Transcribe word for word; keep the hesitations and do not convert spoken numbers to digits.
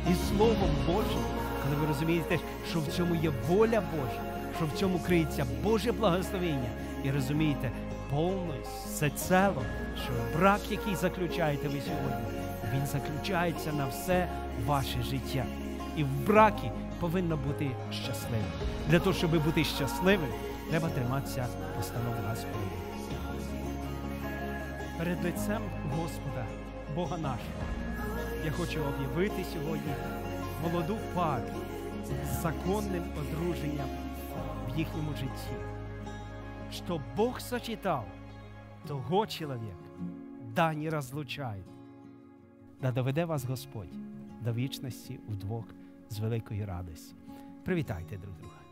і Словом Божим, коли ви розумієте, що в цьому є воля Божа, що в цьому криється Боже благословення, і розумієте повністю, всецело, що брак, який заключаєте ви сьогодні, він заключається на все ваше життя. І в бракі повинно бути щасливим. Для того, щоб бути щасливим, треба триматися постанов Господа. Перед лицем Господа, Бога нашого, я хочу об'явити сьогодні молоду пару з законним одруженням в їхньому житті. Що Бог сочетав, того чоловік да не розлучає. Да доведе вас Господь до вічності вдвох з великої радості. Привітайте друг друга.